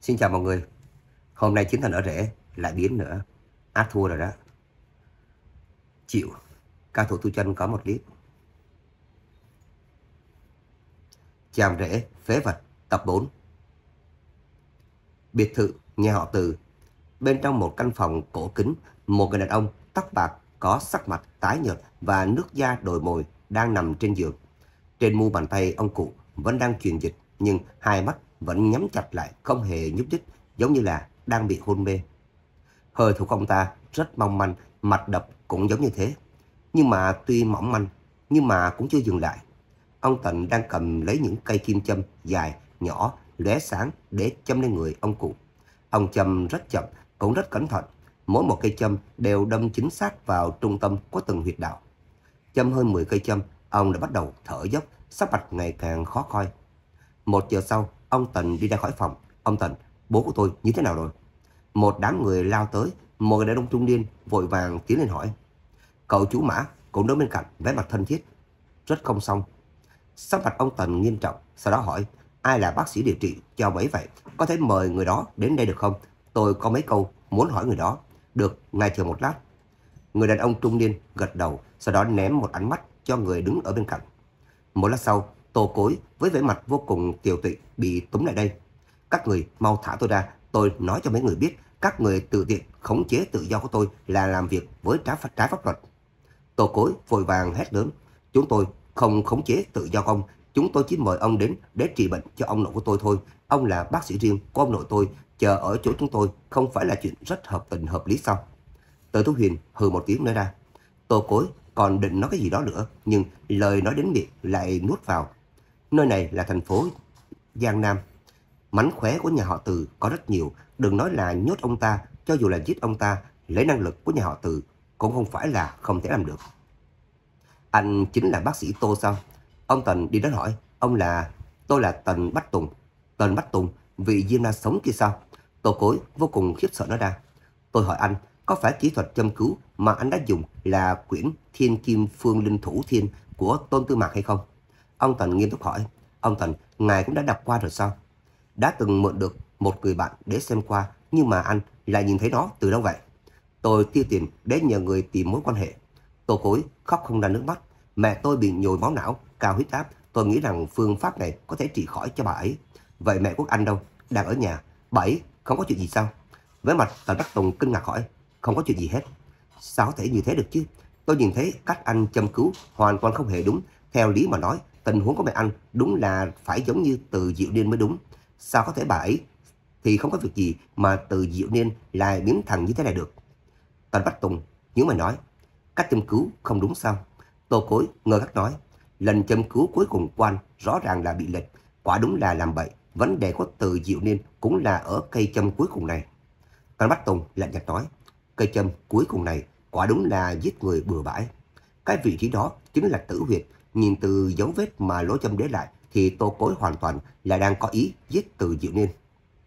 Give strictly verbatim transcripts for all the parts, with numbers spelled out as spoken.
Xin chào mọi người. Hôm nay chiến thần ở rễ lại biến nữa. Ác thua rồi đó. Chịu. Cao thủ tu chân có một clip. Chàm rễ phế vật tập bốn. Biệt thự nhà họ Từ. Bên trong một căn phòng cổ kính, một người đàn ông tóc bạc có sắc mặt tái nhợt và nước da đồi mồi đang nằm trên giường. Trên mu bàn tay ông cụ vẫn đang truyền dịch, nhưng hai mắt vẫn nhắm chặt lại, không hề nhúc nhích, giống như là đang bị hôn mê. Hơi thở của ông ta rất mong manh, mạch đập cũng giống như thế. Nhưng mà tuy mỏng manh, nhưng mà cũng chưa dừng lại. Ông Tần đang cầm lấy những cây kim châm dài, nhỏ, lóe sáng để châm lên người ông cụ. Ông châm rất chậm, cũng rất cẩn thận. Mỗi một cây châm đều đâm chính xác vào trung tâm của từng huyệt đạo. Châm hơn mười cây châm, ông đã bắt đầu thở dốc, sắc mặt ngày càng khó coi. Một giờ sau, ông Tần đi ra khỏi phòng. Ông Tần, bố của tôi như thế nào rồi? Một đám người lao tới, một người đàn ông trung niên vội vàng tiến lên hỏi. Cậu chú Mã cũng đứng bên cạnh, vẻ mặt thân thiết. Rất không xong. Sắc mặt ông Tần nghiêm trọng, sau đó hỏi, ai là bác sĩ điều trị cho mấy vậy? Có thể mời người đó đến đây được không? Tôi có mấy câu muốn hỏi người đó. Được, ngài chờ một lát. Người đàn ông trung niên gật đầu, sau đó ném một ánh mắt cho người đứng ở bên cạnh. Một lát sau, Tô Cối với vẻ mặt vô cùng tiều tụy bị túm lại đây. Các người mau thả tôi ra, tôi nói cho mấy người biết, các người tự tiện khống chế tự do của tôi là làm việc với trái pháp, trái pháp luật. Tô Cối vội vàng hét lớn, chúng tôi không khống chế tự do của ông, chúng tôi chỉ mời ông đến để trị bệnh cho ông nội của tôi thôi. Ông là bác sĩ riêng của ông nội tôi, chờ ở chỗ chúng tôi không phải là chuyện rất hợp tình hợp lý sao? Từ Tú Huyền hừ một tiếng nói ra. Tô Cối còn định nói cái gì đó nữa, nhưng lời nói đến miệng lại nuốt vào. Nơi này là thành phố Giang Nam. Mánh khóe của nhà họ Từ có rất nhiều, đừng nói là nhốt ông ta, cho dù là giết ông ta, lấy năng lực của nhà họ Từ cũng không phải là không thể làm được. Anh chính là bác sĩ Tô sao? Ông Tần đi đến hỏi. Ông là... Tôi là Tần Bách Tùng. Tần Bách Tùng, vị diêm la sống kia sao? Tô Cối vô cùng khiếp sợ nói ra. Tôi hỏi anh, có phải kỹ thuật châm cứu mà anh đã dùng là quyển Thiên Kim Phương Linh Thủ Thiên của Tôn Tư Mạc hay không? Ông Tần nghiêm túc hỏi. Ông Tần, ngài cũng đã đọc qua rồi sao? Đã từng mượn được một người bạn để xem qua, nhưng mà anh lại nhìn thấy nó từ đâu vậy? Tôi tiêu tiền để nhờ người tìm mối quan hệ. Tô Cối khóc không ra nước mắt. Mẹ tôi bị nhồi máu não, cao huyết áp. Tôi nghĩ rằng phương pháp này có thể trị khỏi cho bà ấy. Vậy mẹ của anh đâu? Đang ở nhà. Bà ấy không có chuyện gì sao? Với mặt Tần Đắc Tùng kinh ngạc hỏi. Không có chuyện gì hết. Sao có thể như thế được chứ? Tôi nhìn thấy cách anh châm cứu hoàn toàn không hề đúng. Theo lý mà nói, tình huống của mẹ anh đúng là phải giống như Từ Diệu Niên mới đúng. Sao có thể bà ấy thì không có việc gì mà Từ Diệu Niên lại biến thành như thế này được? Tần Bách Tùng nhớ mày nói, cách châm cứu không đúng sao? Tô Cối ngơ ngác nói, lần châm cứu cuối cùng của anh rõ ràng là bị lệch, quả đúng là làm bậy. Vấn đề của Từ Diệu Niên cũng là ở cây châm cuối cùng này. Tần Bách Tùng lạnh nhạt nói, cây châm cuối cùng này quả đúng là giết người bừa bãi. Cái vị trí đó chính là tử huyệt. Nhìn từ dấu vết mà lỗ châm để lại thì Tô Cối hoàn toàn là đang có ý giết Từ Diệu Niên.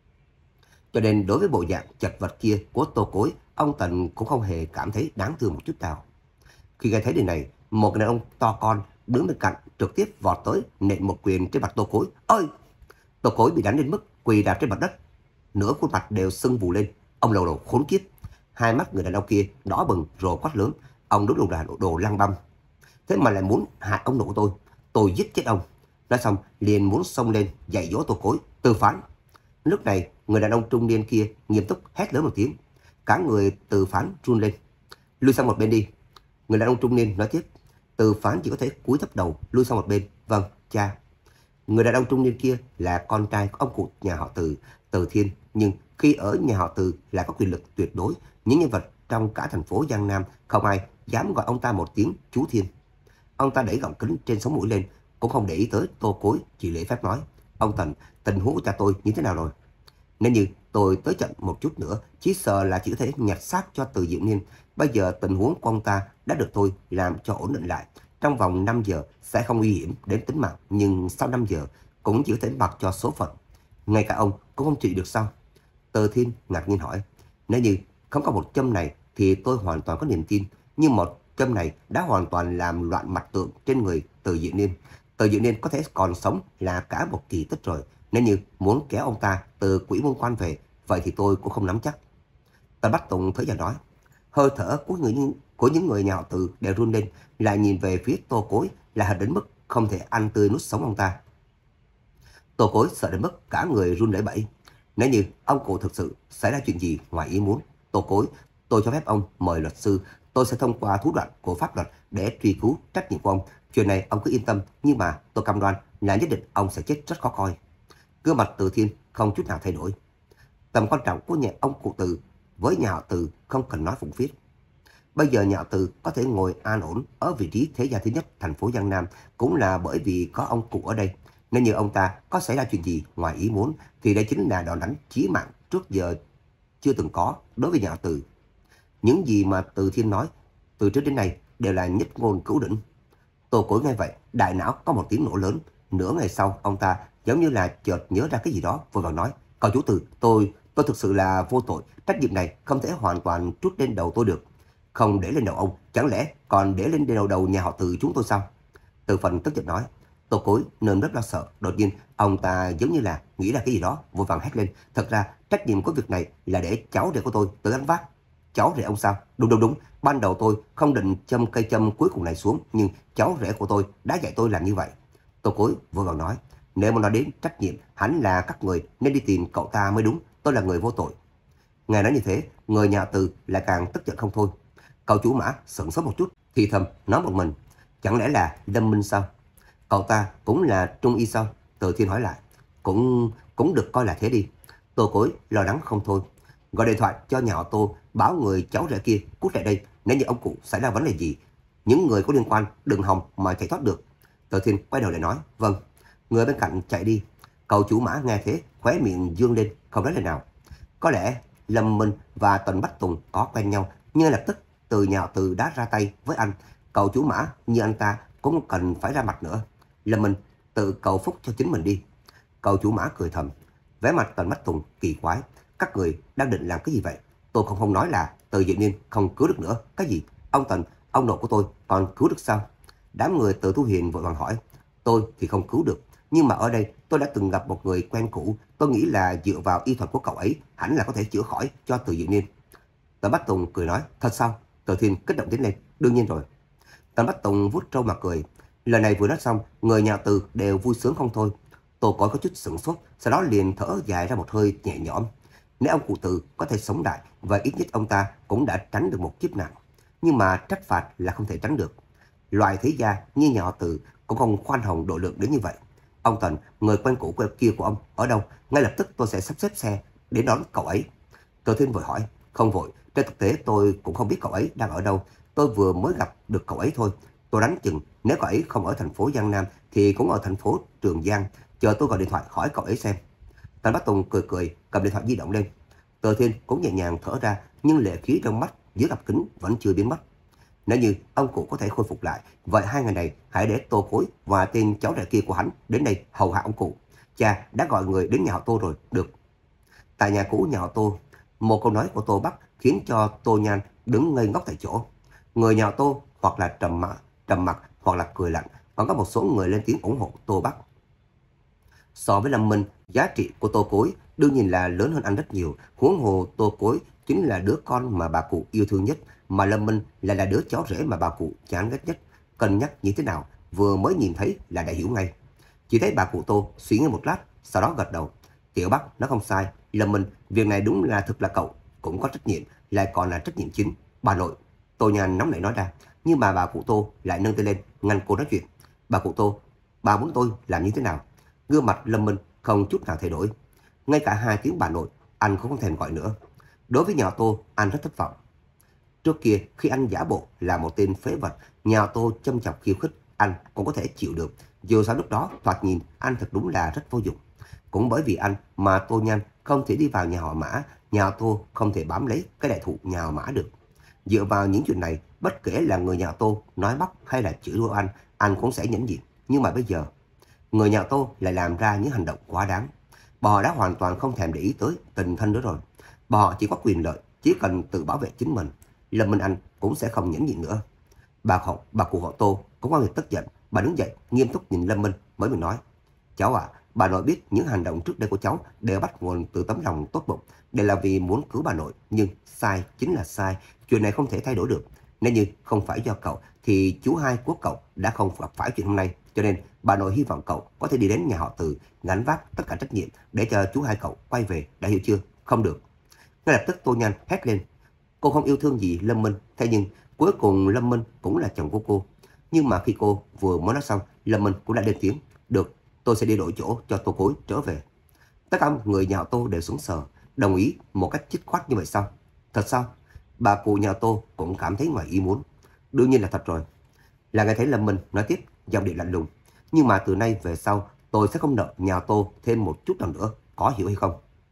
Cho nên đối với bộ dạng chật vật kia của Tô Cối, ông Tần cũng không hề cảm thấy đáng thương một chút nào. Khi nghe thấy điều này, một người đàn ông to con đứng bên cạnh trực tiếp vọt tới nện một quyền trên mặt Tô Cối. Ơi! Tô Cối bị đánh đến mức quỳ đạp trên mặt đất, nửa khuôn mặt đều sưng vù lên. Ông lầu đầu khốn kiếp! Hai mắt người đàn ông kia đỏ bừng rồi quát lớn. Ông đúng là đồ, đồ lăng băm. Thế mà lại muốn hại ông nội của tôi. Tôi giết chết ông. Nói xong liền muốn xông lên dạy dỗ Tô Cối. Từ Phán! Lúc này người đàn ông trung niên kia nghiêm túc hét lớn một tiếng. Cả người Từ Phán run lên. Lui sang một bên đi. Người đàn ông trung niên nói tiếp. Từ Phán chỉ có thể cúi thấp đầu lui sang một bên. Vâng, cha. Người đàn ông trung niên kia là con trai của ông cụ nhà họ Từ, Từ Thiên, nhưng khi ở nhà họ Từ lại có quyền lực tuyệt đối. Những nhân vật trong cả thành phố Giang Nam không ai dám gọi ông ta một tiếng chú Thiên. Ông ta đẩy gọng kính trên sống mũi lên, cũng không để ý tới Tô Cối, chỉ lễ phép nói. Ông Tần, tình huống của cha tôi như thế nào rồi? Nếu như tôi tới chậm một chút nữa, chỉ sợ là chỉ có thể nhặt xác cho Từ Diệu Niên. Bây giờ tình huống của ông ta đã được tôi làm cho ổn định lại. Trong vòng năm giờ sẽ không nguy hiểm đến tính mạng, nhưng sau năm giờ cũng chỉ có thể mặc cho số phận. Ngay cả ông cũng không trị được sao? Từ Thiên ngạc nhiên hỏi. Nếu như không có một châm này thì tôi hoàn toàn có niềm tin. Nhưng một châm này đã hoàn toàn làm loạn mặt tượng trên người Từ Diệu Niên. Từ Diệu Niên có thể còn sống là cả một kỳ tích rồi. Nếu như muốn kéo ông ta từ quỹ môn quan về, vậy thì tôi cũng không nắm chắc. Tần Bách Tùng thở dài nói. Hơi thở của, người, của những người nhà họ Từ đều run lên, lại nhìn về phía Tô Cối là hận đến mức không thể ăn tươi nuốt sống ông ta. Tô Cối sợ đến mức cả người run lẩy bẩy. Nếu như ông cụ thực sự xảy ra chuyện gì ngoài ý muốn, Tô Cối, tôi cho phép ông mời luật sư, tôi sẽ thông qua thủ đoạn của pháp luật để truy cứu trách nhiệm của ông. Chuyện này ông cứ yên tâm, nhưng mà tôi cam đoan là nhất định ông sẽ chết rất khó coi. Gương mặt Từ Thiên không chút nào thay đổi. Tầm quan trọng của nhà ông cụ Từ với nhà họ Từ không cần nói phụng phiết. Bây giờ nhà họ Từ có thể ngồi an ổn ở vị trí thế gia thứ nhất thành phố Giang Nam cũng là bởi vì có ông cụ ở đây. Nếu như ông ta có xảy ra chuyện gì ngoài ý muốn thì đây chính là đòn đánh chí mạng trước giờ chưa từng có đối với nhà họ Từ. Những gì mà Từ Thiên nói từ trước đến nay đều là nhất ngôn cửu đỉnh. Tô Cối nghe vậy, đại não có một tiếng nổ lớn. Nửa ngày sau, ông ta giống như là chợt nhớ ra cái gì đó, vội vàng nói: "Cậu chủ Từ, tôi tôi thực sự là vô tội, trách nhiệm này không thể hoàn toàn trút lên đầu tôi được." "Không để lên đầu ông, chẳng lẽ còn để lên đầu đầu nhà họ Từ chúng tôi sao?" Từ Phần tức giận nói. Tô Cối nơm rất lo sợ, đột nhiên ông ta giống như là nghĩ ra cái gì đó, vội vàng hét lên: "Thật ra trách nhiệm của việc này là để cháu rể của tôi tự gánh vác." "Cháu rể ông sao?" "Đúng đúng đúng, ban đầu tôi không định châm cây châm cuối cùng này xuống, nhưng cháu rể của tôi đã dạy tôi làm như vậy." Tô Cối vội vàng nói. "Nếu mà nói đến trách nhiệm, hẳn là các người nên đi tìm cậu ta mới đúng, tôi là người vô tội." Nghe nói như thế, người nhà Từ lại càng tức giận không thôi. Cậu chủ Mã sững sốt một chút, thì thầm nói một mình: "Chẳng lẽ là Lâm Minh sao?" "Cậu ta cũng là trung y sao?" Từ Thiên hỏi lại. Cũng cũng được coi là thế đi." Tô Cối lo lắng không thôi. "Gọi điện thoại cho nhà họ Tô, báo người cháu rể kia cút lại đây, nếu như ông cụ xảy ra vấn đề gì, những người có liên quan đừng hòng mà chạy thoát được." Từ Thiên quay đầu lại nói: "Vâng." Người bên cạnh chạy đi. Cậu chủ Mã nghe thế, khóe miệng dương lên, không nói lời nào. Có lẽ Lâm Minh và Tần Bách Tùng có quen nhau, nhưng lập tức Từ nhà họ Từ đã ra tay với anh. Cậu chủ Mã như anh ta cũng cần phải ra mặt nữa. Lâm Minh, tự cầu phúc cho chính mình đi." Cậu chủ Mã cười thầm. Vẻ mặt Tần Bách Tùng kỳ quái. "Các người đang định làm cái gì vậy? Tôi không không nói là Từ Diệu Niên không cứu được nữa. Cái gì? Ông Tần, ông nội của tôi còn cứu được sao?" Đám người Từ Thu Hiền vội vàng hỏi. "Tôi thì không cứu được, nhưng mà ở đây tôi đã từng gặp một người quen cũ. Tôi nghĩ là dựa vào y thuật của cậu ấy hẳn là có thể chữa khỏi cho Từ Diệu Niên." Tần Bách Tùng cười nói. "Thật sao?" Từ Thiên kích động tiến lên. "Đương nhiên rồi." Tần Bách Tùng vuốt râu mà cười. Lời này vừa nói xong, người nhà Từ đều vui sướng không thôi. Tô Cối có chút sửng sốt, sau đó liền thở dài ra một hơi nhẹ nhõm. Nếu ông cụ Từ có thể sống lại, và ít nhất ông ta cũng đã tránh được một kiếp nạn. Nhưng mà trách phạt là không thể tránh được. Loại thế gia như nhà họ Từ cũng không khoan hồng độ lượng đến như vậy. "Ông Tần, người quen cũ kia của ông ở đâu? Ngay lập tức tôi sẽ sắp xếp xe để đón cậu ấy." Từ Thiên vội hỏi. "Không vội, trên thực tế tôi cũng không biết cậu ấy đang ở đâu. Tôi vừa mới gặp được cậu ấy thôi. Tôi đoán chừng nếu cậu ấy không ở thành phố Giang Nam thì cũng ở thành phố Trường Giang. Chờ tôi gọi điện thoại hỏi cậu ấy xem." Tần Bách Tùng cười cười, cầm điện thoại di động lên. Từ Thiên cũng nhẹ nhàng thở ra, nhưng lệ khí trong mắt dưới cặp kính vẫn chưa biến mất. Nếu như ông cụ có thể khôi phục lại, vậy hai ngày này hãy để Tô Cối và tên cháu rể kia của hắn đến đây hầu hạ ông cụ. Cha đã gọi người đến nhà họ Tô rồi. Được. Tại nhà cũ nhà họ Tô, một câu nói của Tô Bắc khiến cho Tô Nhan đứng ngây ngốc tại chỗ. Người nhà họ Tô hoặc là trầm mặc, trầm mặc hoặc là cười lạnh, còn có một số người lên tiếng ủng hộ Tô Bắc. So với Lâm Minh, giá trị của Tô Cối đương nhiên là lớn hơn anh rất nhiều. Huống hồ Tô Cối chính là đứa con mà bà cụ yêu thương nhất, mà Lâm Minh lại là đứa cháu rể mà bà cụ chán ghét nhất. Cân nhắc như thế nào, vừa mới nhìn thấy là đã hiểu ngay. Chỉ thấy bà cụ Tô suy nghĩ một lát, sau đó gật đầu. Tiểu Bắc nó không sai, Lâm Minh, việc này đúng là thực là cậu cũng có trách nhiệm, lại còn là trách nhiệm chính. Bà nội. Tô Nhan nóng nảy nói ra, nhưng mà bà cụ Tô lại nâng tay lên ngăn cô nói chuyện. Bà cụ Tô, bà muốn tôi làm như thế nào? Gương mặt Lâm Minh không chút nào thay đổi. Ngay cả hai tiếng bà nội anh cũng không thèm gọi nữa. Đối với nhà họ Tô, anh rất thất vọng. Trước kia khi anh giả bộ là một tên phế vật, nhà họ Tô châm chọc khiêu khích, anh cũng có thể chịu được. Dù sao lúc đó thoạt nhìn anh thật đúng là rất vô dụng. Cũng bởi vì anh mà Tô Nhan không thể đi vào nhà họ Mã, nhà họ Tô không thể bám lấy cái đại thụ nhà họ Mã được. Dựa vào những chuyện này, bất kể là người nhà họ Tô nói móc hay là chửi đùa anh, anh cũng sẽ nhẫn nhịn. Nhưng mà bây giờ, người nhà họ Tô lại làm ra những hành động quá đáng. Bọn họ đã hoàn toàn không thèm để ý tới tình thân nữa rồi. Bọn họ chỉ có quyền lợi, chỉ cần tự bảo vệ chính mình. Lâm Minh Anh cũng sẽ không nhẫn nhịn nữa. Bà họ, bà cụ họ Tô cũng có người tức giận. Bà đứng dậy, nghiêm túc nhìn Lâm Minh mới mình nói. Cháu à, Bà nội biết những hành động trước đây của cháu đều bắt nguồn từ tấm lòng tốt bụng, đều là vì muốn cứu bà nội, nhưng sai chính là sai, chuyện này không thể thay đổi được. Nếu như không phải do cậu thì chú hai của cậu đã không gặp phải chuyện hôm nay, cho nên bà nội hy vọng cậu có thể đi đến nhà họ Từ gánh vác tất cả trách nhiệm để cho chú hai cậu quay về, đã hiểu chưa? Không được. Ngay lập tức Tô Nhan hét lên. Cô không yêu thương gì Lâm Minh, thế nhưng cuối cùng Lâm Minh cũng là chồng của cô. Nhưng mà khi cô vừa mới nói xong, Lâm Minh cũng đã lên tiếng. Được, tôi sẽ đi đổi chỗ cho Tô Cối trở về. Tất cả người nhà họ Tô đều sững sờ, đồng ý một cách dứt khoát như vậy sao? Thật sao? Bà cụ nhà Tô cũng cảm thấy ngoài ý muốn. Đương nhiên là thật rồi. Là nghe thấy Lâm Minh nói tiếp, giọng điệu lạnh lùng. Nhưng mà từ nay về sau, tôi sẽ không nợ nhà Tô thêm một chút nào nữa, có hiểu hay không?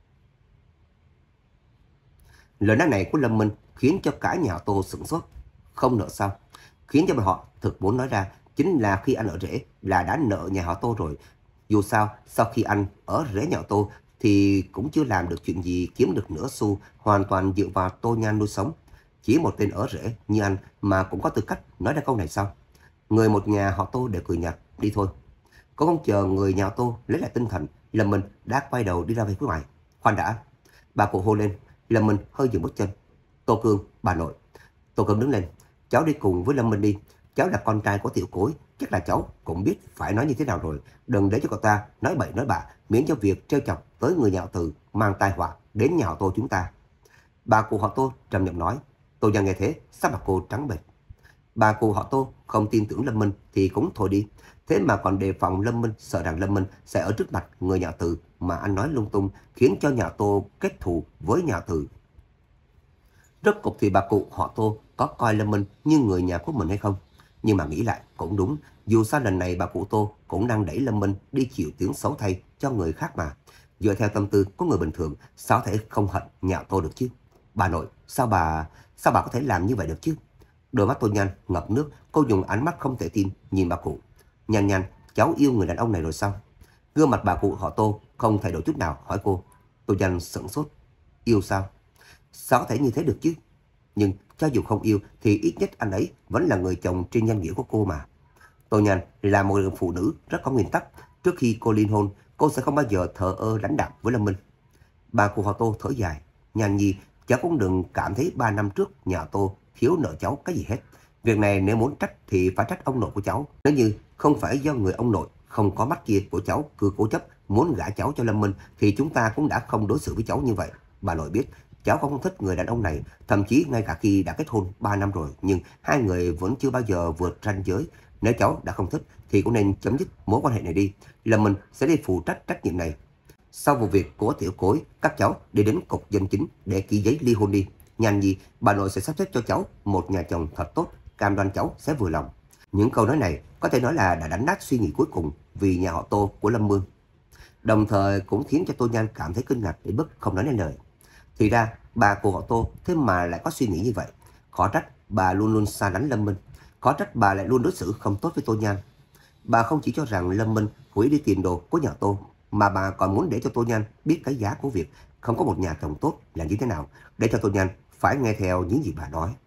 Lời nói này của Lâm Minh khiến cho cả nhà Tô sửng sốt. Không nợ sao? Khiến cho bọn họ thực muốn nói ra chính là khi anh ở rể là đã nợ nhà họ Tô rồi. Dù sao, sau khi anh ở rể nhà họ Tô thì cũng chưa làm được chuyện gì kiếm được nửa xu, hoàn toàn dựa vào Tô Nhan nuôi sống. Chỉ một tên ở rể như anh mà cũng có tư cách nói ra câu này sao? Người một nhà họ Tô đều cười nhạt, đi thôi. Cũng không chờ người nhà họ Tô lấy lại tinh thần, Lâm Minh đã quay đầu đi ra về phía ngoài. Khoan đã. Bà cụ hô lên. Lâm Minh hơi dừng bước chân. Tô Cương, bà nội. Tô Cương đứng lên. Cháu đi cùng với Lâm Minh đi. Cháu là con trai của Tiểu Cối, chắc là cháu cũng biết phải nói như thế nào rồi. Đừng để cho cậu ta nói bậy nói bạ, miễn cho việc trêu chọc tới người nhà họ Từ mang tai họa đến nhà họ Tô chúng ta. Bà cụ họ Tô trầm giọng nói. Tô Nhan nghe thế, sắc mặt cô trắng bệch. Bà cụ họ Tô không tin tưởng Lâm Minh thì cũng thôi đi. Thế mà còn đề phòng Lâm Minh, sợ rằng Lâm Minh sẽ ở trước mặt người nhà Từ mà anh nói lung tung, khiến cho nhà Tô kết thù với nhà Từ. Rốt cục thì bà cụ họ Tô có coi Lâm Minh như người nhà của mình hay không? Nhưng mà nghĩ lại cũng đúng, dù sao lần này bà cụ Tô cũng đang đẩy Lâm Minh đi chịu tiếng xấu thay cho người khác mà. Dựa theo tâm tư của người bình thường, sao thể không hận nhà Tô được chứ? Bà nội, sao bà, sao bà có thể làm như vậy được chứ? Đôi mắt Tô Nhan ngập nước, cô dùng ánh mắt không thể tin nhìn bà cụ. Nhan Nhan, cháu yêu người đàn ông này rồi sao? Gương mặt bà cụ họ Tô không thay đổi chút nào, hỏi cô. Tô Nhan sững sốt. Yêu sao? Sao có thể như thế được chứ? Nhưng cho dù không yêu thì ít nhất anh ấy vẫn là người chồng trên danh nghĩa của cô mà. Tô Nhan là một người phụ nữ rất có nguyên tắc. Trước khi cô liên hôn, cô sẽ không bao giờ thờ ơ lãnh đạm với Lâm Minh. Bà cụ họ Tô thở dài. Nhan Nhi, cháu cũng đừng cảm thấy ba năm trước nhà Tô thiếu nợ cháu cái gì hết. Việc này nếu muốn trách thì phải trách ông nội của cháu. Nếu như không phải do người ông nội không có mắt kia của cháu cứ cố chấp muốn gả cháu cho Lâm Minh thì chúng ta cũng đã không đối xử với cháu như vậy. Bà nội biết cháu không thích người đàn ông này, thậm chí ngay cả khi đã kết hôn ba năm rồi, nhưng hai người vẫn chưa bao giờ vượt ranh giới. Nếu cháu đã không thích thì cũng nên chấm dứt mối quan hệ này đi. Lâm Minh sẽ đi phụ trách trách nhiệm này. Sau vụ việc của Tiểu Cối, các cháu đi đến cục dân chính để ký giấy ly hôn đi. Nhanh gì, bà nội sẽ sắp xếp cho cháu một nhà chồng thật tốt, cam đoan cháu sẽ vừa lòng. Những câu nói này có thể nói là đã đánh nát suy nghĩ cuối cùng vì nhà họ Tô của Lâm Mương. Đồng thời cũng khiến cho Tô Nhan cảm thấy kinh ngạc đến mức không nói nên lời. Thì ra bà của họ Tô thế mà lại có suy nghĩ như vậy. Khó trách bà luôn luôn xa lánh Lâm Minh. Khó trách bà lại luôn đối xử không tốt với Tô Nhan. Bà không chỉ cho rằng Lâm Minh hủy đi tiền đồ của nhà Tô, mà bà còn muốn để cho Tô Nhan biết cái giá của việc không có một nhà chồng tốt là như thế nào, để cho Tô Nhan phải nghe theo những gì bà nói.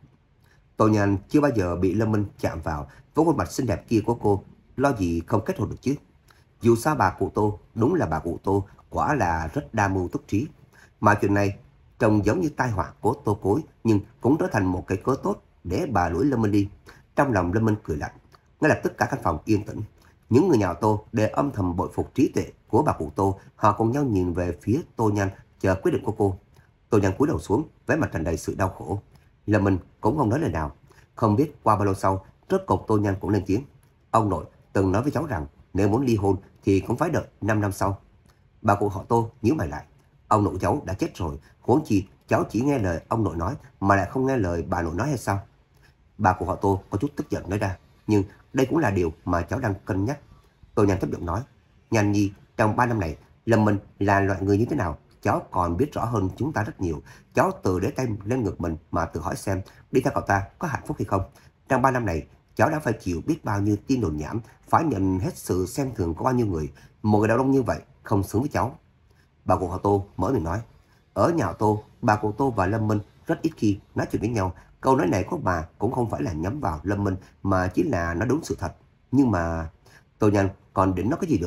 Tô Nhan chưa bao giờ bị Lâm Minh chạm vào với khuôn mặt xinh đẹp kia của cô, lo gì không kết hôn được chứ. Dù sao bà cụ Tô đúng là bà cụ Tô, quả là rất đa mưu túc trí. Mà chuyện này trông giống như tai họa của Tô Cối, nhưng cũng trở thành một cái cớ tốt để bà đuổi Lâm Minh đi. Trong lòng Lâm Minh cười lạnh. Ngay lập tức cả căn phòng yên tĩnh. Những người nhà Tô đều âm thầm bội phục trí tuệ của bà cụ Tô. Họ cùng nhau nhìn về phía Tô Nhan chờ quyết định của cô. Tô Nhan cúi đầu xuống, vẻ mặt tràn đầy sự đau khổ. Lâm Minh cũng không nói lời nào. Không biết qua bao lâu sau, rốt cục Tô Nhan cũng lên tiếng. Ông nội từng nói với cháu rằng nếu muốn ly hôn thì cũng phải đợi năm năm sau. Bà cụ họ Tô nhíu mày lại. Ông nội cháu đã chết rồi, huống chi cháu chỉ nghe lời ông nội nói mà lại không nghe lời bà nội nói hay sao? Bà của họ Tô có chút tức giận nói ra. Nhưng đây cũng là điều mà cháu đang cân nhắc. Tô Nhan thấp giọng nói. Nhan Nhi, trong ba năm này Lâm Minh là loại người như thế nào cháu còn biết rõ hơn chúng ta rất nhiều. Cháu tự để tay lên ngực mình mà tự hỏi xem đi theo cậu ta có hạnh phúc hay không. Trong ba năm này cháu đã phải chịu biết bao nhiêu tin đồn nhảm, phải nhận hết sự xem thường của bao nhiêu người. Một người đàn ông như vậy không xứng với cháu. Bà cụ họ Tô mở miệng nói. Ở nhà họ Tô, bà cụ Tô và Lâm Minh rất ít khi nói chuyện với nhau. Câu nói này của bà cũng không phải là nhắm vào Lâm Minh mà chỉ là nói đúng sự thật. Nhưng mà Tô Nhan còn định nói cái gì nữa?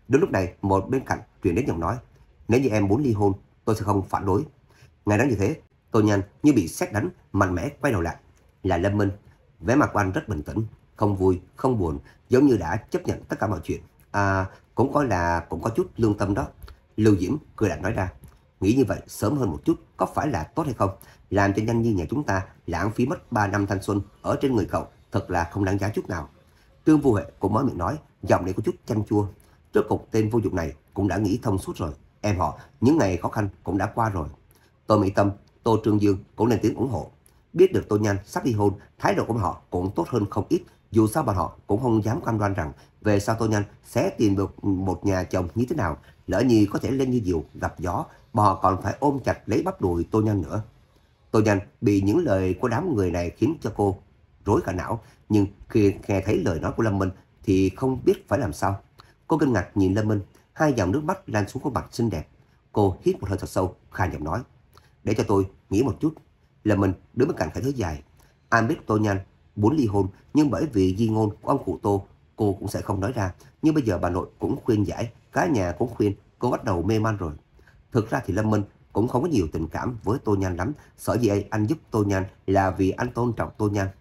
Đúng lúc này, một bên cạnh truyền đến giọng nói, nếu như em muốn ly hôn, tôi sẽ không phản đối. Nghe nói như thế, Tô Nhanh như bị sét đánh, mạnh mẽ quay đầu lại. Là Lâm Minh. Vẻ mặt của anh rất bình tĩnh, không vui, không buồn, giống như đã chấp nhận tất cả mọi chuyện. À, cũng coi là cũng có chút lương tâm đó. Lưu Diễm cười lạnh nói ra, nghĩ như vậy sớm hơn một chút có phải là tốt hay không? Làm cho Nhanh như nhà chúng ta lãng phí mất ba năm thanh xuân ở trên người cậu, thật là không đáng giá chút nào. Trương Vô Huệ cũng mới miệng nói, giọng này có chút chanh chua. Rốt cục tên vô dụng này cũng đã nghĩ thông suốt rồi. Em họ, những ngày khó khăn cũng đã qua rồi. Tô Mỹ Tâm, Tô Trương Dương cũng lên tiếng ủng hộ. Biết được Tô Nhanh sắp ly hôn, thái độ của họ cũng tốt hơn không ít. Dù sao bọn họ cũng không dám cam đoan rằng về sau Tô Nhanh sẽ tìm được một nhà chồng như thế nào. Lỡ như có thể lên như diều gặp gió, bọn họ còn phải ôm chặt lấy bắp đùi Tô Nhanh nữa. Tô Nhanh bị những lời của đám người này khiến cho cô rối cả não. Nhưng khi nghe thấy lời nói của Lâm Minh thì không biết phải làm sao. Cô kinh ngạc nhìn Lâm Minh, hai dòng nước mắt lan xuống khuôn mặt xinh đẹp. Cô hít một hơi thật sâu, khàn giọng nói, để cho tôi nghĩ một chút. Lâm Minh đứng bên cạnh phải thở dài. Anh biết Tô Nhanh muốn ly hôn, nhưng bởi vì di ngôn của ông cụ Tô, cô cũng sẽ không nói ra. Nhưng bây giờ bà nội cũng khuyên giải, cả nhà cũng khuyên, cô bắt đầu mê man rồi. Thực ra thì Lâm Minh cũng không có nhiều tình cảm với Tô Nhanh lắm. Sở dĩ anh giúp Tô Nhanh là vì anh tôn trọng Tô Nhanh.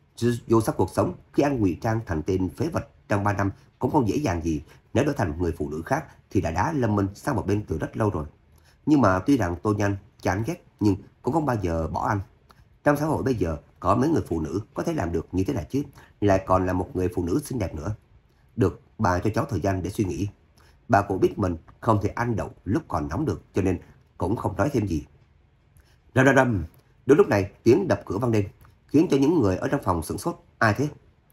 Dù sao cuộc sống khi anh ngụy trang thành tên phế vật trong ba năm cũng không dễ dàng gì. Nếu đổi thành người phụ nữ khác thì đã đá Lâm Minh sang một bên từ rất lâu rồi. Nhưng mà tuy rằng Tô Nhanh chán ghét nhưng cũng không bao giờ bỏ anh. Trong xã hội bây giờ có mấy người phụ nữ có thể làm được như thế này chứ, lại còn là một người phụ nữ xinh đẹp nữa. Được, bà cho cháu thời gian để suy nghĩ. Bà cũng biết mình không thể ăn đậu lúc còn nóng được, cho nên cũng không nói thêm gì. Rầm rầm rầm. Đúng lúc này tiếng đập cửa vang lên, khiến cho những người ở trong phòng sửng sốt. Ai thế?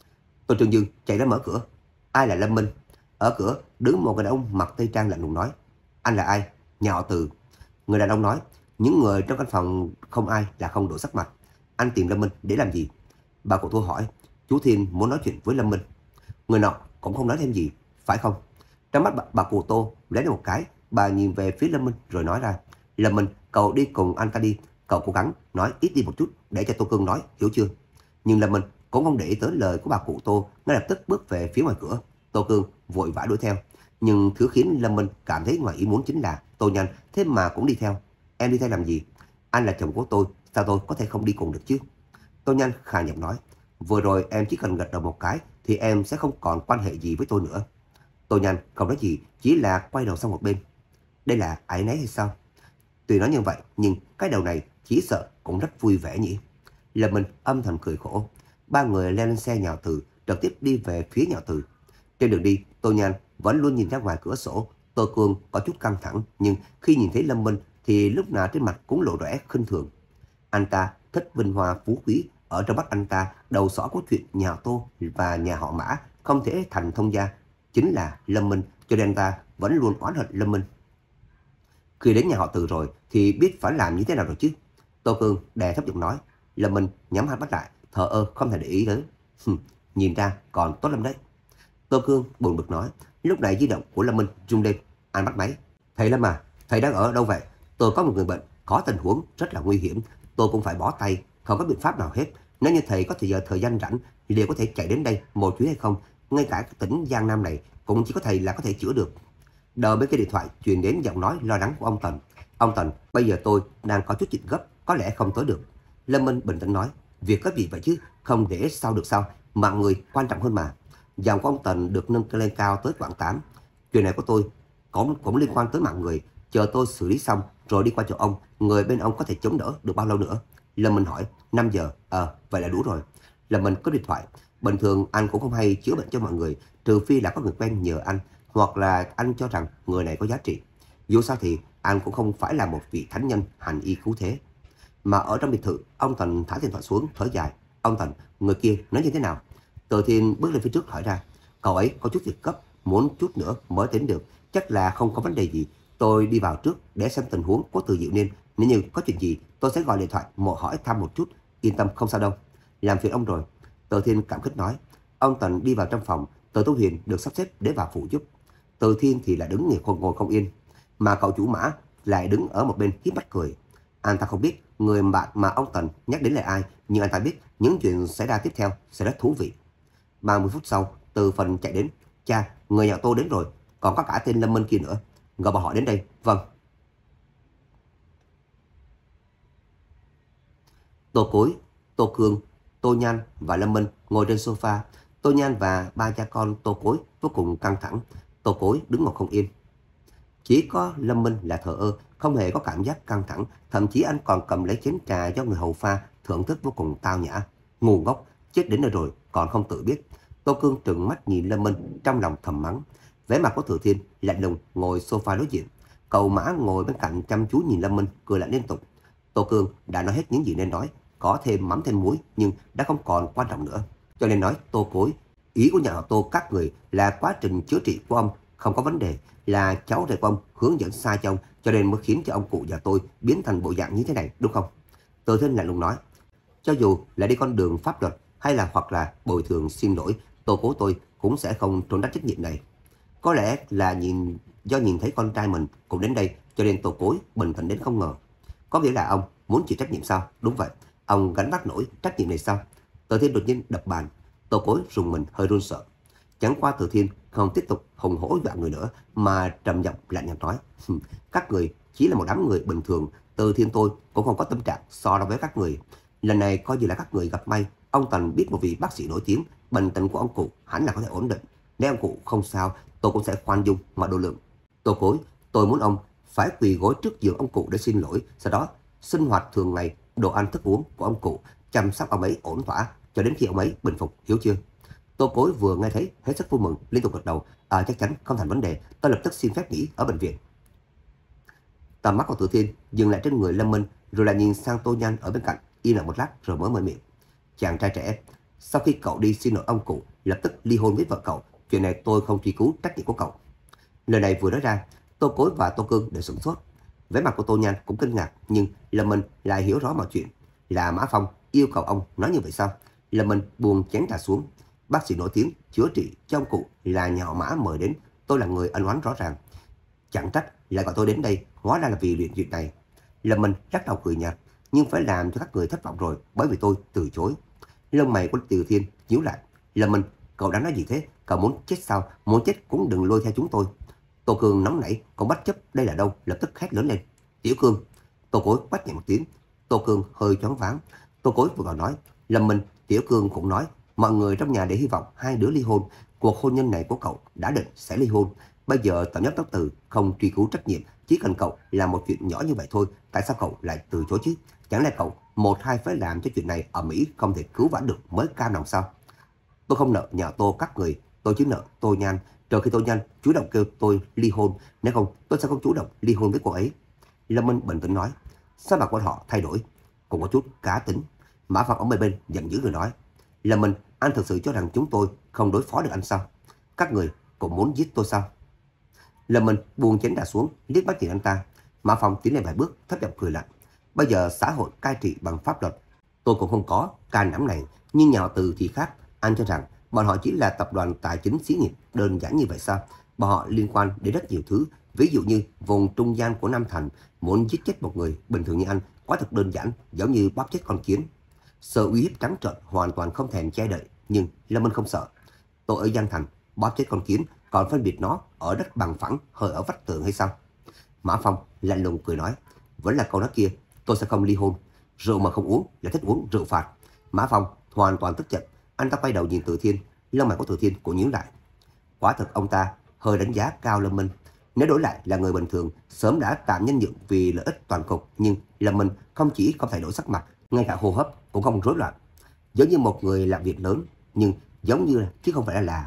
Tô Trương Dương chạy ra mở cửa. Ai là Lâm Minh? Ở cửa đứng một người đàn ông mặc tây trang lạnh lùng nói, anh là ai? Nhà họ Từ. Người đàn ông nói, những người trong căn phòng không ai là không đổi sắc mặt. Anh tìm Lâm Minh để làm gì? Bà cụ Thu hỏi. Chú Thiên muốn nói chuyện với Lâm Minh. Người nọ cũng không nói thêm gì, phải không? Trong mắt bà, bà cụ Tô lấy một cái, bà nhìn về phía Lâm Minh rồi nói ra, Lâm Minh, cậu đi cùng anh ta đi. Cậu cố gắng nói ít đi một chút để cho Tô Cương nói, hiểu chưa? Nhưng Lâm Minh cũng không để ý tới lời của bà cụ Tô, ngay lập tức bước về phía ngoài cửa. Tô Cương vội vã đuổi theo. Nhưng thứ khiến Lâm Minh cảm thấy ngoài ý muốn chính là Tô Nhanh thế mà cũng đi theo. Em đi theo làm gì? Anh là chồng của tôi, sao tôi có thể không đi cùng được chứ? Tô Nhanh khàn giọng nói, vừa rồi em chỉ cần gật đầu một cái thì em sẽ không còn quan hệ gì với tôi nữa. Tô Nhanh không nói gì, chỉ là quay đầu sang một bên. Đây là áy náy hay sao? Tuy nói như vậy nhưng cái đầu này chỉ sợ cũng rất vui vẻ nhỉ. Lâm Minh âm thầm cười khổ. Ba người leo lên xe nhà họ Từ, trực tiếp đi về phía nhà họ Từ. Trên đường đi, Tô Nhanh vẫn luôn nhìn ra ngoài cửa sổ. Tô Cương có chút căng thẳng, nhưng khi nhìn thấy Lâm Minh thì lúc nào trên mặt cũng lộ vẻ khinh thường. Anh ta thích vinh hoa phú quý, ở trong mắt anh ta đầu sỏ của chuyện nhà họ Tô và nhà họ Mã không thể thành thông gia chính là Lâm Minh, cho nên anh ta vẫn luôn oán hận Lâm Minh. Khi đến nhà họ Từ rồi thì biết phải làm như thế nào rồi chứ. Tô Cương đè thấp giọng nói. Lâm Minh nhắm hai mắt lại, thờ ơ không thể để ý tới. Nhìn ra còn tốt lắm đấy. Tô Cương buồn bực nói. Lúc này di động của Lâm Minh rung lên. Anh bắt máy. Thầy Lâm à, thầy đang ở đâu vậy? Tôi có một người bệnh, có tình huống rất là nguy hiểm. Tôi cũng phải bó tay, không có biện pháp nào hết. Nếu như thầy có thời giờ thời gian rảnh liệu có thể chạy đến đây một chuyến hay không? Ngay cả cái tỉnh Giang Nam này cũng chỉ có thầy là có thể chữa được. Đầu bên cái điện thoại truyền đến giọng nói lo lắng của ông Tần. Ông Tần, bây giờ tôi đang có chút chuyện gấp, có lẽ không tới được. Lâm Minh bình tĩnh nói. Việc gấp gì vậy chứ, không để sau được sao? Mạng người quan trọng hơn mà. Giọng của ông Tần được nâng lên cao tới quãng tám. Chuyện này của tôi cũng, cũng liên quan tới mạng người. Chờ tôi xử lý xong rồi đi qua chỗ ông. Người bên ông có thể chống đỡ được bao lâu nữa? Lâm Minh hỏi. năm giờ. Ờ, à, vậy là đủ rồi. Lâm Minh có điện thoại. Bình thường anh cũng không hay chữa bệnh cho mọi người, trừ phi là có người quen nhờ anh, hoặc là anh cho rằng người này có giá trị. Dù sao thì anh cũng không phải là một vị thánh nhân hành y cứu thế. Mà ở trong biệt thự, ông Tần thả điện thoại xuống, thở dài. Ông Tần, người kia nói như thế nào? Từ Thiên bước lên phía trước hỏi ra. Cậu ấy có chút việc cấp, muốn chút nữa mới đến được, chắc là không có vấn đề gì. Tôi đi vào trước để xem tình huống của Từ Diệu Niên. Nếu như có chuyện gì, tôi sẽ gọi điện thoại một hỏi thăm một chút. Yên tâm, không sao đâu. Làm phiền ông rồi. Từ Thiên cảm kích nói. Ông Tần đi vào trong phòng. Từ Tu Huyền được sắp xếp để vào phụ giúp. Từ Thiên thì là đứng ngồi không yên, mà cậu chủ Mã lại đứng ở một bên hiếp mắt cười. Anh ta không biết người bạn mà ông Tần nhắc đến là ai, nhưng anh ta biết những chuyện xảy ra tiếp theo sẽ rất thú vị. ba mươi phút sau, Từ Phần chạy đến. Cha, người nhà tôi đến rồi. còn có cả tên Lâm Minh kia nữa. Gọi bọn họ đến đây. Vâng. Tô Cối, Tô Cương, Tô Nhan và Lâm Minh ngồi trên sofa. Tô Nhan và ba cha con Tô Cối vô cùng căng thẳng. Tô Cối đứng ngồi không yên. Chỉ có Lâm Minh là thờ ơ, không hề có cảm giác căng thẳng. Thậm chí anh còn cầm lấy chén trà do người hầu pha, thưởng thức vô cùng tao nhã. Ngu ngốc, chết đến nơi rồi còn không tự biết. Tô Cương trừng mắt nhìn Lâm Minh, trong lòng thầm mắng. Vẻ mặt của Thừa Thiên lạnh lùng ngồi sofa đối diện. Cậu Mã ngồi bên cạnh chăm chú nhìn Lâm Minh, cười lại liên tục. Tô Cương đã nói hết những gì nên nói, có thêm mắm thêm muối nhưng đã không còn quan trọng nữa. Cho nên nói Tô Cối, ý của nhà họ Tô các người là quá trình chữa trị của ông không có vấn đề, là cháu rể của ông hướng dẫn sai cho ông, cho nên mới khiến cho ông cụ và tôi biến thành bộ dạng như thế này, đúng không? Thừa Thiên lạnh lùng nói. Cho dù là đi con đường pháp luật hay là hoặc là bồi thường xin lỗi, Tô Cố tôi cũng sẽ không trốn tránh trách nhiệm này. Có lẽ là nhìn do nhìn thấy con trai mình cũng đến đây, cho nên Tô Cối bình tĩnh đến không ngờ. Có nghĩa là ông muốn chịu trách nhiệm sao? Đúng vậy, ông gánh vác nổi trách nhiệm này sao? Thừa Thiên đột nhiên đập bàn. Tô Cối rùng mình hơi run sợ. Chẳng qua Thừa Thiên không tiếp tục hùng hổ dọa người nữa, mà trầm giọng lạnh nhạt nói: các người chỉ là một đám người bình thường, Từ Thiên tôi cũng không có tâm trạng so đo với các người. Lần này coi như là các người gặp may, ông Tần biết một vị bác sĩ nổi tiếng, bệnh tình của ông cụ hẳn là có thể ổn định. Nếu ông cụ không sao, tôi cũng sẽ khoan dung mà độ lượng. Tô Cối, tôi muốn ông phải quỳ gối trước giường ông cụ để xin lỗi, sau đó sinh hoạt thường ngày, đồ ăn thức uống của ông cụ, chăm sóc ông ấy ổn thỏa cho đến khi ông ấy bình phục, hiểu chưa? Tô Cối vừa nghe thấy hết sức vui mừng, liên tục gật đầu. À, chắc chắn không thành vấn đề, tôi lập tức xin phép nghỉ ở bệnh viện. Tầm mắt của Thừa Thiên dừng lại trên người Lâm Minh, rồi lại nhìn sang Tô Nhan ở bên cạnh, im lặng một lát rồi mới mở miệng. Chàng trai trẻ, sau khi cậu đi xin lỗi ông cụ, lập tức ly hôn với vợ cậu, chuyện này tôi không truy cứu trách nhiệm của cậu. Lời này vừa nói ra, Tô Cối và Tô Cương đều sửng sốt. Vẻ mặt của Tô Nhan cũng kinh ngạc, nhưng Lâm Minh lại hiểu rõ mọi chuyện. Là Mã Phong yêu cầu ông nói như vậy sao? Lâm Minh buông chén trà xuống. Bác sĩ nổi tiếng chữa trị cho ông cụ là nhà họ Mã mời đến, tôi là người ân oán rõ ràng. Chẳng trách lại gọi tôi đến đây, hóa ra là vì luyện chuyện này. Lâm Minh lắc đầu cười nhạt, nhưng phải làm cho các người thất vọng rồi, bởi vì tôi từ chối. Lông mày của Từ Thiên nhíu lại. Lâm Minh, cậu đã nói gì thế? Cậu muốn chết sao? Muốn chết cũng đừng lôi theo chúng tôi. Tô Cương nóng nảy, còn bất chấp đây là đâu, lập tức hét lớn lên. Tiểu Cương. Tô Cối quát nhẹ một tiếng. Tô Cương hơi choáng váng. Tô Cối vừa vào nói, Lâm Minh, Tiểu Cương cũng nói, mọi người trong nhà để hy vọng hai đứa ly hôn. Cuộc hôn nhân này của cậu đã định sẽ ly hôn. Bây giờ tổng giám đốc Từ không truy cứu trách nhiệm, chỉ cần cậu làm một chuyện nhỏ như vậy thôi, tại sao cậu lại từ chối chứ? Chẳng lẽ cậu một hai phải làm cho chuyện này ở Mỹ không thể cứu vãn được mới cam lòng sao? Tôi không nợ nhà Tô các người, tôi chỉ nợ Tô Nhan. Chờ khi Tô Nhan chủ động kêu tôi ly hôn, nếu không tôi sẽ không chủ động ly hôn với cô ấy. Lâm Minh bình tĩnh nói. Sắc mặt của họ thay đổi, cũng có chút cá tính. Mã Phong ở bên bên giận dữ rồi nói, Lâm Minh, anh thực sự cho rằng chúng tôi không đối phó được anh sao? Các người cũng muốn giết tôi sao? Lâm Minh buông chén trà xuống, liếc mắt nhìn anh ta. Mã Phong tiến lên vài bước, thấp giọng cười lạnh. Bây giờ xã hội cai trị bằng pháp luật, tôi cũng không có can đảm này, nhưng nhà họ Từ thì khác. Anh cho rằng bọn họ chỉ là tập đoàn tài chính xí nghiệp đơn giản như vậy sao? Bọn họ liên quan đến rất nhiều thứ, ví dụ như vùng trung gian của Nam Thành, muốn giết chết một người bình thường như anh quá thật đơn giản, giống như bóp chết con kiến. Sợ uy hiếp trắng trợn, hoàn toàn không thèm che đậy, nhưng Lâm Minh không sợ. Tôi ở Giang Thành bóp chết con kiến, còn phân biệt nó ở đất bằng phẳng hơi ở vách tường hay sao? Mã Phong lạnh lùng cười nói, vẫn là câu nói kia, tôi sẽ không ly hôn. Rượu mà không uống là thích uống rượu phạt. Mã Phong hoàn toàn tức giận, anh ta quay đầu nhìn Từ Thiên, lông mày của Từ Thiên cũng nhíu lại. Quả thực ông ta hơi đánh giá cao Lâm Minh. Nếu đổi lại là người bình thường, sớm đã tạm nhân nhượng vì lợi ích toàn cục, nhưng Lâm Minh không chỉ không thay đổi sắc mặt, ngay cả hô hấp cũng không rối loạn, giống như một người làm việc lớn, nhưng giống như chứ không phải là là.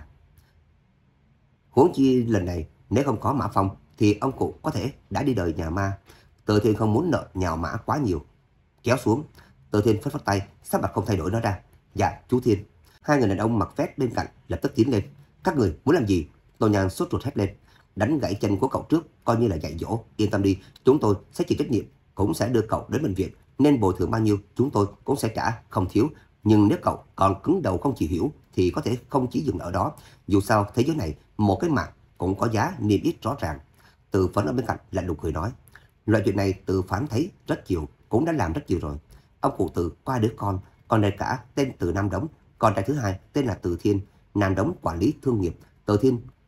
Huống chi lần này nếu không có Mã Phong thì ông cụ có thể đã đi đời nhà ma. Từ Thiên không muốn nợ nhào Mã quá nhiều. Kéo xuống. Từ Thiên phất phất tay, sắc mặt không thay đổi nói ra. Dạ chú Thiên. Hai người đàn ông mặc vest bên cạnh lập tức tiến lên. Các người muốn làm gì? Tô Nhan sốt ruột hét lên. Đánh gãy chân của cậu trước, coi như là dạy dỗ. Yên tâm đi, chúng tôi sẽ chịu trách nhiệm, cũng sẽ đưa cậu đến bệnh viện, nên bồi thường bao nhiêu chúng tôi cũng sẽ trả, không thiếu. Nhưng nếu cậu còn cứng đầu không chịu hiểu thì có thể không chỉ dừng ở đó. Dù sao thế giới này một cái mạng cũng có giá niêm yết rõ ràng. Từ Phấn ở bên cạnh lạnh lùng cười nói, loại chuyện này Từ Phán thấy rất nhiều, cũng đã làm rất nhiều rồi. Ông cụ Từ qua đứa con, còn này cả tên Từ Nam Đống, con trai thứ hai tên là Từ Thiên. Nam Đống quản lý thương nghiệp, Từ Thiên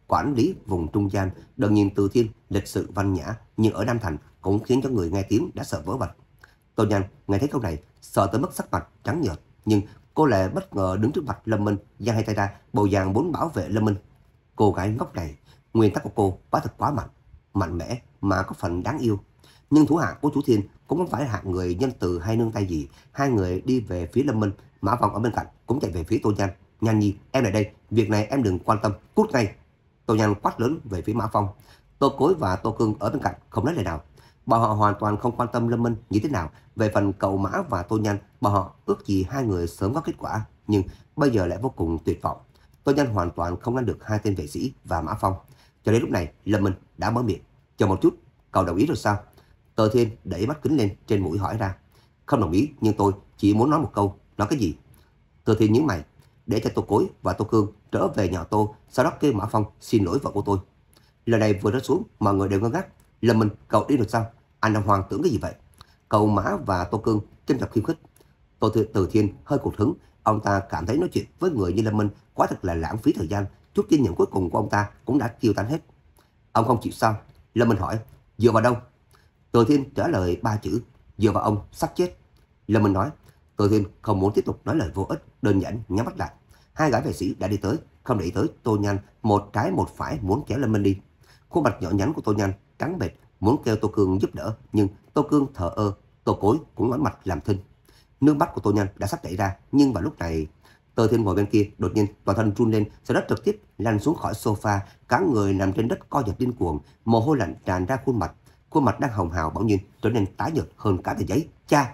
quản lý vùng trung gian, đừng nhìn Từ Thiên lịch sự văn nhã, nhưng ở Nam Thành cũng khiến cho người nghe tiếng đã sợ vỡ mật. Tô Nhan nghe thấy câu này, sợ tới mức sắc mặt trắng nhợt, nhưng cô lại bất ngờ đứng trước mặt Lâm Minh, giang hai tay ra, bộ dạng muốn bảo vệ Lâm Minh. Cô gái ngốc này, nguyên tắc của cô quá thật quá mạnh, mạnh mẽ mà có phần đáng yêu. Nhưng thủ hạ của Chú Thiên cũng không phải là hạng người nhân từ hay nương tay gì. Hai người đi về phía Lâm Minh, Mã Phong ở bên cạnh cũng chạy về phía Tô Nhan. Nhan Nhi, em lại đây, việc này em đừng quan tâm, cút ngay. Tô Nhan quát lớn về phía Mã Phong. Tô Cối và Tô Cương ở bên cạnh không nói lời nào. Bọn họ hoàn toàn không quan tâm Lâm Minh như thế nào. Về phần cậu Mã và Tô Nhan, bọn họ ước gì hai người sớm có kết quả, nhưng bây giờ lại vô cùng tuyệt vọng. Tô Nhan hoàn toàn không ngăn được hai tên vệ sĩ và Mã Phong. Cho đến lúc này, Lâm Minh đã mở miệng. Chờ một chút, cậu đồng ý rồi sao? Tờ Thiên đẩy mắt kính lên trên mũi hỏi ra. Không đồng ý, nhưng tôi chỉ muốn nói một câu. Nói cái gì? Tờ Thiên nhíu mày. Để cho Tô Cối và Tô Cương trở về nhà Tô, sau đó kêu Mã Phong xin lỗi vợ của tôi. Lời này vừa rơi xuống, mọi người đều ngơ ngác. Lâm Minh, cậu đi được sao? Anh đang hoang tưởng cái gì vậy? Cậu Mã và Tô Cương chân chọc khiêu khích. Tô Từ Thiên hơi cụt hứng. Ông ta cảm thấy nói chuyện với người như Lâm Minh quá thật là lãng phí thời gian. Chút kiên nhẫn cuối cùng của ông ta cũng đã tiêu tan hết. Ông không chịu sao? Lâm Minh hỏi. Dựa vào đâu? Từ Thiên trả lời ba chữ. Dựa vào ông sắp chết. Lâm Minh nói. Từ Thiên không muốn tiếp tục nói lời vô ích, đơn giản nhắm mắt lại. Hai gã vệ sĩ đã đi tới, không để ý tới Tô Nhan một trái một phải muốn kéo Lâm Minh đi. Khuôn mặt nhỏ nhắn của Tô Nhan trắng bệch muốn kêu Tô Cương giúp đỡ, nhưng Tô Cương thờ ơ. Tô Cối cũng ngoảnh mặt làm thinh. Nước mắt của Tô Nhan đã sắp chảy ra, nhưng vào lúc này Tờ Thiên ngồi bên kia đột nhiên toàn thân run lên, sau đó trực tiếp lăn xuống khỏi sofa, cả người nằm trên đất co giật điên cuồng, mồ hôi lạnh tràn ra khuôn mặt, khuôn mặt đang hồng hào bỗng nhiên trở nên tái nhợt hơn cả tờ giấy. Cha!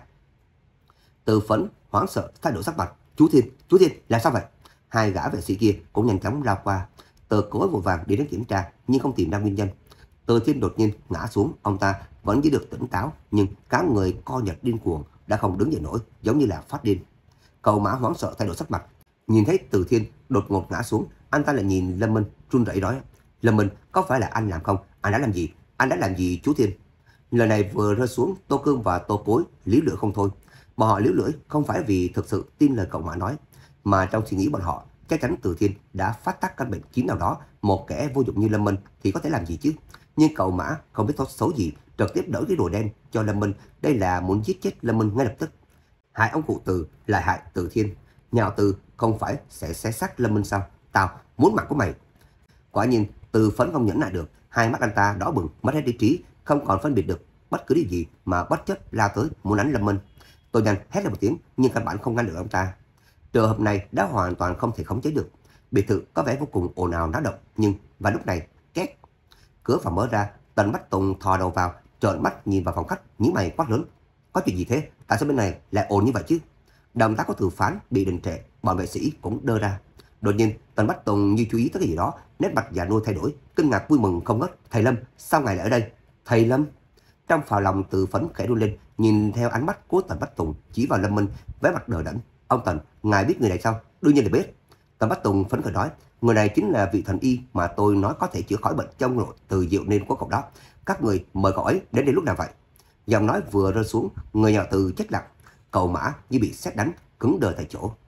Từ Phấn hoảng sợ thay đổi sắc mặt. Chú Thiên, chú Thiên, là sao vậy? Hai gã vệ sĩ kia cũng nhanh chóng lao qua. Tờ Cối vội vàng đi đến kiểm tra nhưng không tìm ra nguyên nhân. Tờ Thiên đột nhiên ngã xuống, ông ta vẫn giữ được tỉnh táo nhưng cả người co giật điên cuồng, đã không đứng dậy nổi, giống như là phát điên. Cậu Mã hoảng sợ thay đổi sắc mặt, nhìn thấy Từ Thiên đột ngột ngã xuống, anh ta lại nhìn Lâm Minh run rẩy nói. Lâm Minh, có phải là anh làm không? Anh đã làm gì? Anh đã làm gì chú Thiên? Lời này vừa rơi xuống, Tô Cương và Tô Cối liếu lưỡi không thôi. Bọn họ liếu lưỡi không phải vì thực sự tin lời cậu Mã nói, mà trong suy nghĩ bọn họ chắc chắn Từ Thiên đã phát tác căn bệnh kín nào đó. Một kẻ vô dụng như Lâm Minh thì có thể làm gì chứ? Nhưng cậu Mã không biết tốt xấu gì, trực tiếp đỡ cái đồ đen cho Lâm Minh. Đây là muốn giết chết Lâm Minh ngay lập tức. Hại ông cụ Từ lại hại Từ Thiên. Nhào Từ không phải sẽ xé xác Lâm Minh sao? Tao muốn mạng của mày. Quả nhiên Từ Phấn không nhẫn nại được, hai mắt anh ta đỏ bừng, mất hết lý trí, không còn phân biệt được bất cứ điều gì mà bất chấp lao tới muốn đánh Lâm Minh. Tô Nhan hét lên một tiếng nhưng căn bản không ngăn được ông ta. Trường hợp này đã hoàn toàn không thể khống chế được. Biệt thự có vẻ vô cùng ồn ào náo động, nhưng vào lúc này két, cửa phòng mở ra. Tần Bách Tùng thò đầu vào, trợn mắt nhìn vào phòng khách, nhíu mày quát lớn. Có chuyện gì thế? Tại sao bên này lại ồn như vậy chứ? Động tác của Từ Phán bị đình trệ, bọn vệ sĩ cũng đơ ra. Đột nhiên Tần Bách Tùng như chú ý tới cái gì đó, nét mặt già nua thay đổi, kinh ngạc vui mừng không ngớt. Thầy Lâm, sao ngài lại ở đây? Thầy Lâm? Trong phào lòng Từ Phấn khẽ run lên, nhìn theo ánh mắt của Tần Bách Tùng chỉ vào Lâm Minh, vẻ mặt đờ đẫn. Ông Tần, ngài biết người này sao? Đương nhiên là biết. Tần Bách Tùng phấn khởi nói, người này chính là vị thần y mà tôi nói có thể chữa khỏi bệnh trong nội từ diệu nên của cậu đó. Các người mời cậu ấy đến đây lúc nào vậy? Giọng nói vừa rơi xuống, người nhà Từ chết lặng. Cậu Mã như bị sét đánh, cứng đờ tại chỗ.